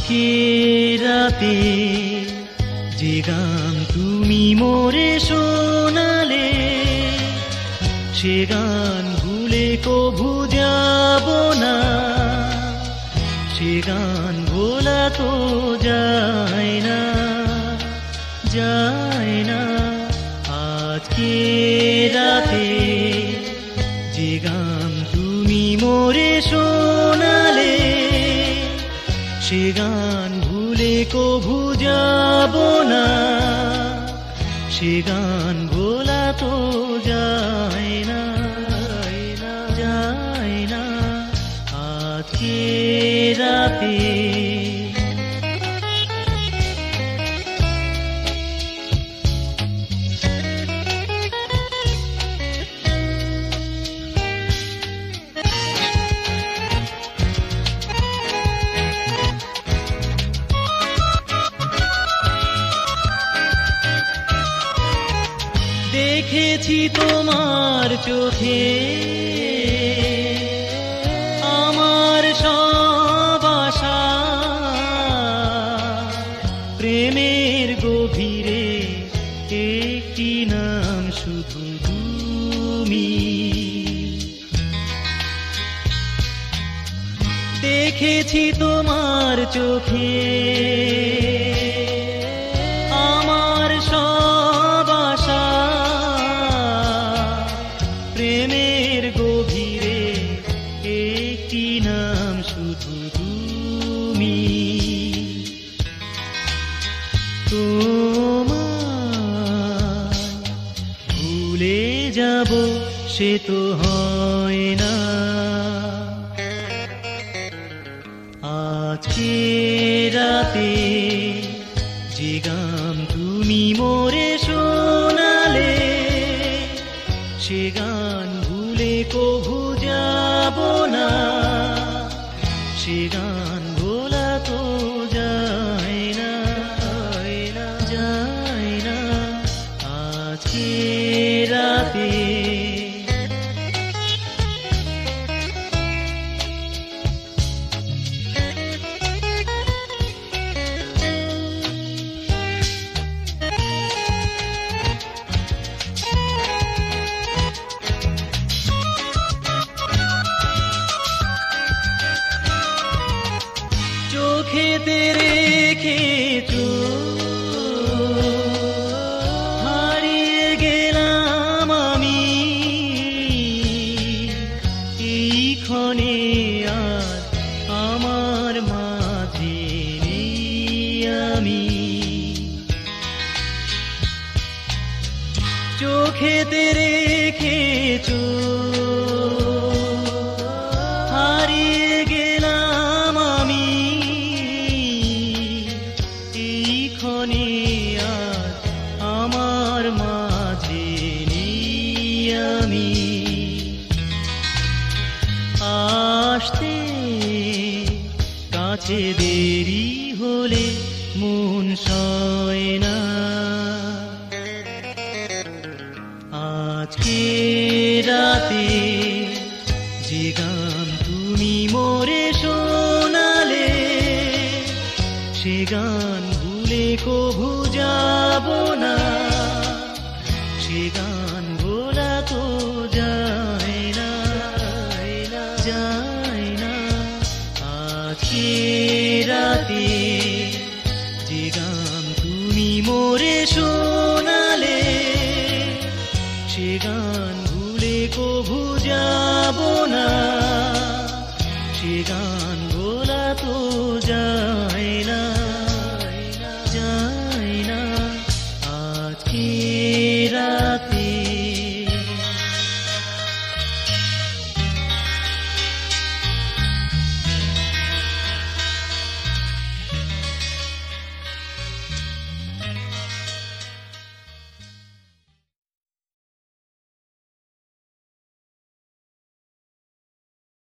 আজকে রাতে যে গান তুমি মোরে শোনালে, সে গান ভুলে কভু যাব না, সে গান ভোলা তো যায় না, যায় না। আজকে রাতে যে গান তুমি মোরে শোনালে, সে গান ভুলে কভু যাব না, সে গান ভোলা তো যায় না, যায় না। আজকে রাতে দেখেছি তোমার চোখে আমার সব আশা, প্রেমের গভীরে একটি নাম শুধু তুমি। দেখেছি তোমার চোখে আমার সব আশা, প্রেমের গভীরে একটি নাম শুধু তুমি। তোমায় ভুলে যাব সে তো হয় না, আজকে রাতে যে গান তুমি মোরে শোনালে, সে গান ভুলে কভু যাব না, সে গান ভোলা তো যায় না, যায় না। আজকে রাতে চোখেতে রেখেছো, হারিয়ে গেলাম আমি এই ক্ষণে, আর আমার মাঝে নেই আমি। চোখেতে রেখেছো, হারিয়ে গেলাম আমি এই ক্ষণে, আর আমার মাঝে নেই আমি। আসতে কাছে দেরি হলে মন সয় না, আজকে রাতে যে গান তুমি মোরে শোনালে, সে গান ভুলে কভু যাব না, সে গান ভোলা তো যায় না, যায় না। আজকে রাতে যে গান তুমি মোরে শোনালে, সে গান ভুলে কভু যাব না, সে গান ভোলা তো যায় না।